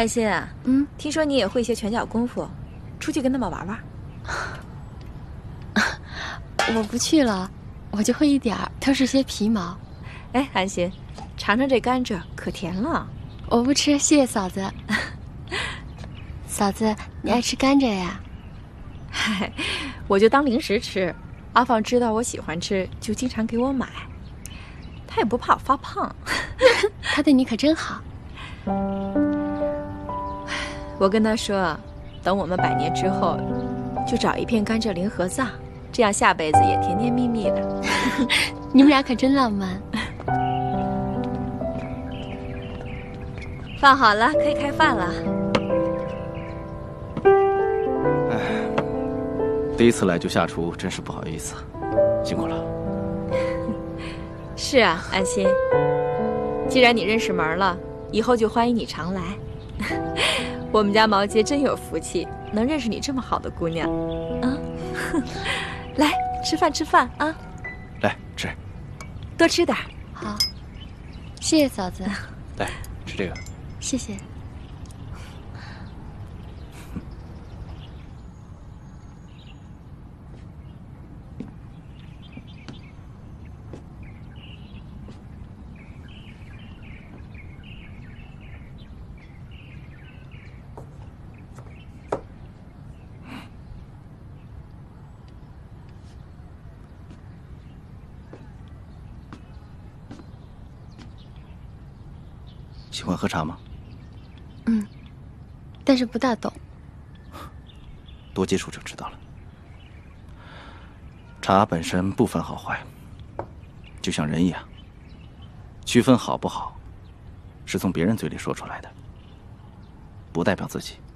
安心啊，听说你也会些拳脚功夫，出去跟他们玩玩。 我不去了，我就会一点儿，都是些皮毛。 哎，安心，尝尝这甘蔗，可甜了。 我不吃，谢谢嫂子。嫂子，你爱吃甘蔗呀？ 嗨，我就当零食吃。阿放知道我喜欢吃，就经常给我买。他也不怕我发胖。 他对你可真好。 我跟他说，等我们100年之后，就找一片甘蔗林合葬，这样下辈子也甜甜蜜蜜的。 你们俩可真浪漫。 饭好了，可以开饭了。 哎，第一次来就下厨，真是不好意思，辛苦了。 是啊，安心。既然你认识门了，以后就欢迎你常来。我们家毛杰真有福气，能认识你这么好的姑娘。啊，来吃饭吃饭啊！ 来吃， 多吃点。 好，谢谢嫂子。 来吃这个。 谢谢。 喜欢喝茶吗？ 但是不大懂。 多接触就知道了。茶本身不分好坏，就像人一样，区分好不好，是从别人嘴里说出来的，不代表自己。